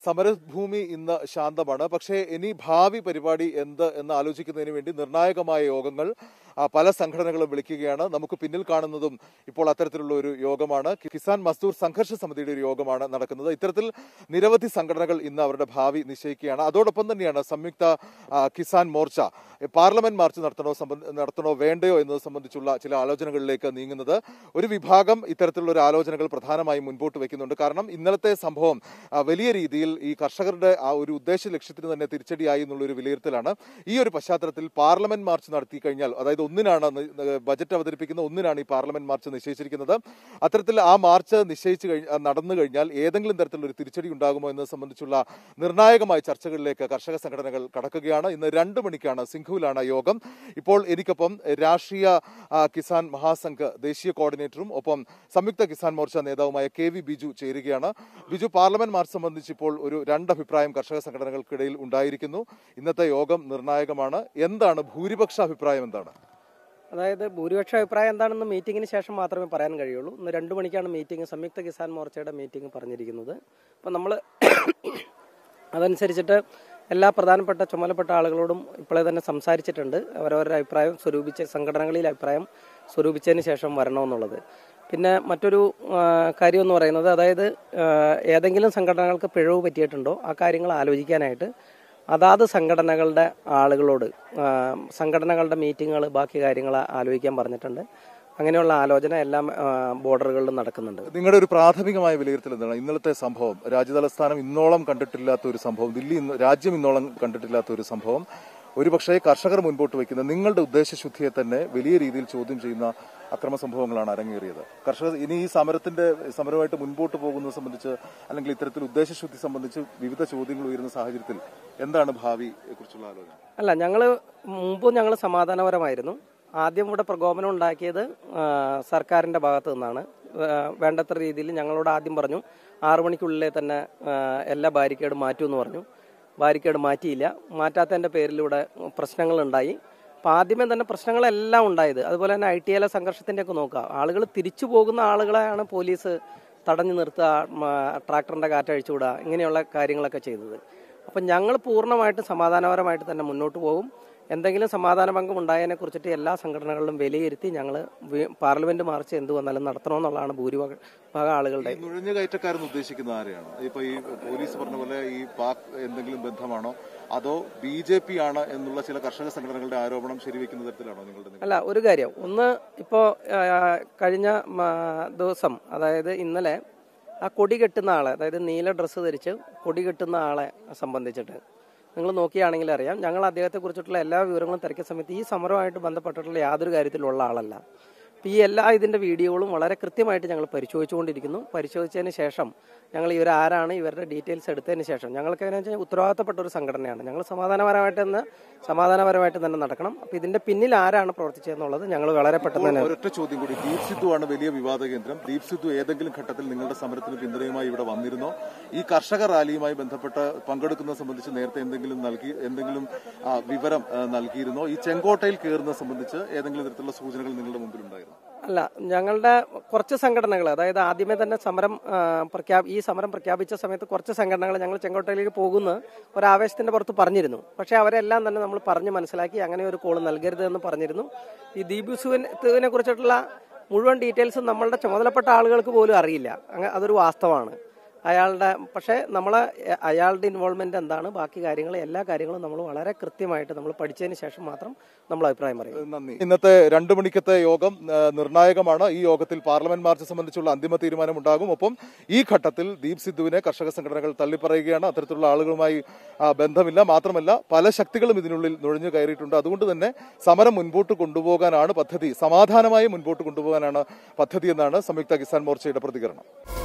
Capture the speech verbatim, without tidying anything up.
സമരഭൂമി ഇന്ന് ശാന്തമാണ്. പക്ഷേ ഇനി ഭാവി പരിപാടി എന്ത് എന്ന് ആലോചിക്കുന്നതിന് വേണ്ടി നിർണായകമായ യോഗങ്ങൾ പല സംഘടനകളും വിളിക്കുകയാണ്. നമുക്ക് പിന്നിൽ കാണുന്നതും ഇപ്പോൾ അത്തരത്തിലുള്ള ഒരു യോഗമാണ്. കിസാൻ മസ്ദൂർ സംഘർഷ സമിതിയുടെ ഒരു യോഗമാണ് നടക്കുന്നത്. ഇത്തരത്തിൽ നിരവധി സംഘടനകൾ ഇന്ന് അവരുടെ ഭാവി നിശ്ചയിക്കുകയാണ്. അതോടൊപ്പം തന്നെയാണ് സംയുക്ത കിസാൻ മോർച്ച പാർലമെന്റ് മാർച്ച് നടത്തണോ നടത്തണോ വേണ്ടയോ എന്നത് സംബന്ധിച്ചുള്ള ചില ആലോചനകളിലേക്ക് നീങ്ങുന്നത്. ഒരു വിഭാഗം ഇത്തരത്തിലുള്ള ഒരു ആലോചനകൾ പ്രധാനമായും മുൻപോട്ട് വയ്ക്കുന്നുണ്ട്. കാരണം ഇന്നലത്തെ സംഭവം വലിയ രീതിയിൽ ഈ കർഷകരുടെ ആ ഒരു ഉദ്ദേശ ലക്ഷ്യത്തിന് തന്നെ തിരിച്ചടിയായി എന്നുള്ളൊരു വിലയിരുത്തലാണ്. ഈ ഒരു പശ്ചാത്തലത്തിൽ പാർലമെന്റ് മാർച്ച് നടത്തി കഴിഞ്ഞാൽ, അതായത് ഒന്നിനാണ് ബജറ്റ് അവതരിപ്പിക്കുന്ന ഒന്നിനാണ് ഈ പാർലമെന്റ് മാർച്ച് നിശ്ചയിച്ചിരിക്കുന്നത്. അത്തരത്തിൽ ആ മാർച്ച് നിശ്ചയിച്ചു കഴിഞ്ഞ നടന്നു കഴിഞ്ഞാൽ ഏതെങ്കിലും തരത്തിലൊരു തിരിച്ചടി ഉണ്ടാകുമോ എന്നത് സംബന്ധിച്ചുള്ള നിർണായകമായ ചർച്ചകളിലേക്ക് കർഷക സംഘടനകൾ കടക്കുകയാണ്. ഇന്ന് രണ്ടു മണിക്കാണ് സിംഘുവിലാണ് യോഗം. ഇപ്പോൾ എനിക്കൊപ്പം രാഷ്ട്രീയ കിസാൻ മഹാസംഘ് ദേശീയ കോർഡിനേറ്ററും ഒപ്പം സംയുക്ത കിസാൻ മോർച്ച നേതാവുമായ കെ വി ബിജു ചേരുകയാണ്. ബിജു, പാർലമെന്റ് മാർച്ച് സംബന്ധിച്ച് ഇപ്പോൾ ഒരു രണ്ടഭിപ്രായം കർഷക സംഘടനകൾക്കിടയിൽ ഉണ്ടായിരിക്കുന്നു. ഇന്നത്തെ യോഗം നിർണായകമാണ്. എന്താണ് ഭൂരിപക്ഷ അഭിപ്രായം? എന്താണ് അതായത് ഭൂരിപക്ഷ അഭിപ്രായം എന്താണെന്ന് മീറ്റിംഗിന് ശേഷം മാത്രമേ പറയാൻ കഴിയുള്ളൂ. ഇന്ന് രണ്ടു മണിക്കാണ് മീറ്റിംഗ്, സംയുക്ത കിസാൻ മോർച്ചയുടെ മീറ്റിംഗ് പറഞ്ഞിരിക്കുന്നത്. അപ്പം നമ്മൾ അതനുസരിച്ചിട്ട് എല്ലാ പ്രധാനപ്പെട്ട ചുമതലപ്പെട്ട ആളുകളോടും ഇപ്പോഴേ തന്നെ സംസാരിച്ചിട്ടുണ്ട്. അവരവരുടെ അഭിപ്രായം സ്വരൂപിച്ച് സംഘടനകളിൽ അഭിപ്രായം സ്വരൂപിച്ചതിന് ശേഷം വരണമെന്നുള്ളത്. പിന്നെ മറ്റൊരു കാര്യം എന്ന് പറയുന്നത്, അതായത് ഏതെങ്കിലും സംഘടനകൾക്ക് പിഴവ് പറ്റിയിട്ടുണ്ടോ ആ കാര്യങ്ങൾ ആലോചിക്കാനായിട്ട് അതാത് സംഘടനകളുടെ ആളുകളോട് സംഘടനകളുടെ മീറ്റിങ്ങുകൾ ബാക്കി കാര്യങ്ങൾ ആലോചിക്കാൻ പറഞ്ഞിട്ടുണ്ട്. അങ്ങനെയുള്ള ആലോചന എല്ലാ ബോർഡറുകളിലും നടക്കുന്നുണ്ട്. നിങ്ങളുടെ ഒരു പ്രാഥമികമായ വിലയിരുത്തൽ എന്താണ്? ഇന്നലത്തെ സംഭവം രാജ്യതലസ്ഥാനം ഇന്നോളം കണ്ടിട്ടില്ലാത്ത ഒരു സംഭവം, ദില്ലി രാജ്യം ഇന്നോളം കണ്ടിട്ടില്ലാത്ത ഒരു സംഭവം, ഒരുപക്ഷെ കർഷകർ മുൻപോട്ട് വയ്ക്കുന്ന നിങ്ങളുടെ ഉദ്ദേശശുദ്ധിയെ തന്നെ വലിയ രീതിയിൽ ചോദ്യം ചെയ്യുന്ന അക്രമ സംഭവങ്ങളാണ് അരങ്ങേറിയത്. കർഷകർ ഇനി ഈ സമരത്തിന്റെ സമരമായിട്ട് മുൻപോട്ട് പോകുന്നത് സംബന്ധിച്ച് അല്ലെങ്കിൽ ഇത്തരത്തിൽ ഉദ്ദേശശുദ്ധി സംബന്ധിച്ച് വിവിധ ചോദ്യങ്ങൾ ഉയരുന്ന സാഹചര്യത്തിൽ എന്താണ് ഭാവിയെ കുറിച്ചുള്ള ആലോചന? അല്ല, ഞങ്ങൾ മുമ്പ് ഞങ്ങൾ സമാധാനപരമായിരുന്നു. ആദ്യം ഇവിടെ പ്രകോപനം ഉണ്ടാക്കിയത് സർക്കാരിന്റെ ഭാഗത്തു നിന്നാണ്. വേണ്ടത്ര രീതിയിൽ ഞങ്ങളോട് ആദ്യം പറഞ്ഞു ആറു മണിക്കുള്ളിലെ തന്നെ എല്ലാ ബാരിക്കേഡും മാറ്റുമെന്ന് പറഞ്ഞു. ബാരിക്കേഡ് മാറ്റിയില്ല. മാറ്റാത്തതിന്റെ പേരിലൂടെ പ്രശ്നങ്ങളുണ്ടായി. അപ്പം ആദ്യമേ തന്നെ പ്രശ്നങ്ങളെല്ലാം ഉണ്ടായത്. അതുപോലെ തന്നെ ഐ ടി എയിലെ സംഘർഷത്തിൻ്റെ ഒക്കെ നോക്കുക, ആളുകൾ തിരിച്ചു പോകുന്ന ആളുകളെയാണ് പോലീസ് തടഞ്ഞു നിർത്തുക, ട്രാക്ടറിന്റെ കാറ്റഴിച്ചു വിടുക, ഇങ്ങനെയുള്ള കാര്യങ്ങളൊക്കെ ചെയ്തത്. അപ്പം ഞങ്ങൾ പൂർണ്ണമായിട്ടും സമാധാനപരമായിട്ട് തന്നെ മുന്നോട്ട് പോകും. എന്തെങ്കിലും സമാധാന ഭംഗം ഉണ്ടായതിനെ കുറിച്ചിട്ട് എല്ലാ സംഘടനകളിലും വിലയിരുത്തി ഞങ്ങൾ പാർലമെന്റ് മാർച്ച് എന്ത് വന്നാലും നടത്തണമെന്നുള്ളതാണ് ഭൂരിഭാഗം ആളുകളുടെ. നുഴഞ്ഞുകയറ്റക്കാരെന്ന് ഉദ്ദേശിക്കുന്ന ആരെയാണ്? ഇപ്പൊ ഈ പോലീസ് പറഞ്ഞ പോലെ ഈ പാക് എന്തെങ്കിലും ബന്ധമാണോ അതോ ബി ജെ പി ആണ് എന്നുള്ള ചില കർഷക സംഘടനകളുടെ ആരോപണം ശരിവെക്കുന്ന തരത്തിലാണോ നിങ്ങളുടെ? അല്ല, ഒരു കാര്യം ഒന്ന്, ഇപ്പോ കഴിഞ്ഞ ദിവസം, അതായത് ഇന്നലെ ആ കൊടി കെട്ടുന്ന ആളെ, അതായത് നീല ഡ്രസ്സ് ധരിച്ച് കൊടി കെട്ടുന്ന ആളെ സംബന്ധിച്ചിട്ട് നിങ്ങൾ നോക്കുകയാണെങ്കിൽ അറിയാം, ഞങ്ങൾ അദ്ദേഹത്തെ കുറിച്ചിട്ടുള്ള എല്ലാ വിവരങ്ങളും തിരക്കിയ സമയത്ത് ഈ സമരവുമായിട്ട് ബന്ധപ്പെട്ടിട്ടുള്ള യാതൊരു കാര്യത്തിലുള്ള ആളല്ല. ഈ എല്ലാ ഇതിന്റെ വീഡിയോകളും വളരെ കൃത്യമായിട്ട് ഞങ്ങൾ പരിശോധിച്ചുകൊണ്ടിരിക്കുന്നു. പരിശോധിച്ചതിന് ശേഷം ഞങ്ങൾ ഇവരാരാണ് ഇവരുടെ ഡീറ്റെയിൽസ് എടുത്തതിന് ശേഷം ഞങ്ങൾക്ക് എന്നു വെച്ചാൽ ഉത്തരവാദിത്തപ്പെട്ട ഒരു സംഘടനയാണ്. ഞങ്ങൾ സമാധാനപരമായിട്ട് തന്നെ സമാധാനപരമായിട്ട് തന്നെ നടക്കണം. അപ്പൊ ഇതിന്റെ പിന്നിൽ ആരാണ് പ്രവർത്തിച്ചതെന്നുള്ളത് ഞങ്ങൾ വളരെ പെട്ടെന്ന് തന്നെ. ഒരൊറ്റ ചോദ്യം കൂടി, ദീപ് സിദ്ധു ആണ് വലിയ വിവാദ കേന്ദ്രം. ദീപ് സിദ്ധു ഏതെങ്കിലും ഘട്ടത്തിൽ നിങ്ങളുടെ സമരത്തിന് പിന്തുണയുമായി ഇവിടെ വന്നിരുന്നോ? ഈ കർഷക റാലിയുമായി ബന്ധപ്പെട്ട് പങ്കെടുക്കുന്നത് സംബന്ധിച്ച് നേരത്തെ എന്തെങ്കിലും നൽകി എന്തെങ്കിലും വിവരം നൽകിയിരുന്നോ? ഈ ചെങ്കോട്ടയിൽ കയറുന്നത് സംബന്ധിച്ച് ഏതെങ്കിലും തരത്തിലുള്ള സൂചനകൾ നിങ്ങളുടെ മുമ്പിൽ ഉണ്ടായിരുന്നു? അല്ല, ഞങ്ങളുടെ കുറച്ച് സംഘടനകൾ, അതായത് ആദ്യമേ തന്നെ സമരം പ്രഖ്യാപി ഈ സമരം പ്രഖ്യാപിച്ച സമയത്ത് കുറച്ച് സംഘടനകൾ ഞങ്ങൾ ചെങ്കോട്ടയിലേക്ക് പോകുന്ന ഒരാവേശത്തിന്റെ പുറത്ത് പറഞ്ഞിരുന്നു. പക്ഷെ അവരെല്ലാം തന്നെ നമ്മൾ പറഞ്ഞ് മനസ്സിലാക്കി അങ്ങനെ ഒരു കോള് നൽകരുത് എന്ന് പറഞ്ഞിരുന്നു. ഈ ദീപ് സിദ്ധുവിനെ കുറിച്ചിട്ടുള്ള മുഴുവൻ ഡീറ്റെയിൽസും നമ്മളുടെ ചുമതലപ്പെട്ട ആളുകൾക്ക് പോലും അറിയില്ല. അതൊരു വാസ്തവമാണ് അയാളുടെ. പക്ഷേ നമ്മളെ അയാളുടെ ഇൻവോൾവ്മെന്റ് എന്താണ്, ബാക്കി കാര്യങ്ങൾ എല്ലാ കാര്യങ്ങളും നമ്മൾ വളരെ കൃത്യമായിട്ട് നമ്മൾ പഠിച്ചതിന് ശേഷം മാത്രം നമ്മൾ അഭിപ്രായം പറയും. നന്ദി. ഇന്നത്തെ രണ്ടു മണിക്കത്തെ യോഗം നിർണായകമാണ്. ഈ യോഗത്തിൽ പാർലമെന്റ് മാർച്ച് സംബന്ധിച്ചുള്ള അന്തിമ തീരുമാനം ഉണ്ടാകും. ഒപ്പം ഈ ഘട്ടത്തിൽ ദീപ് സിദ്ധുവിനെ കർഷക സംഘടനകൾ തള്ളിപ്പറയുകയാണ്. അത്തരത്തിലുള്ള ആളുകളുമായി ബന്ധമില്ല. മാത്രമല്ല പല ശക്തികളും ഇതിനുള്ളിൽ നുഴഞ്ഞു കയറിയിട്ടുണ്ട്. അതുകൊണ്ട് തന്നെ സമരം മുൻപോട്ട് കൊണ്ടുപോകാനാണ് പദ്ധതി, സമാധാനമായി മുൻപോട്ട് കൊണ്ടുപോകാനാണ് പദ്ധതി എന്നാണ് സംയുക്ത കിസാൻ മോർച്ചയുടെ പ്രതികരണം.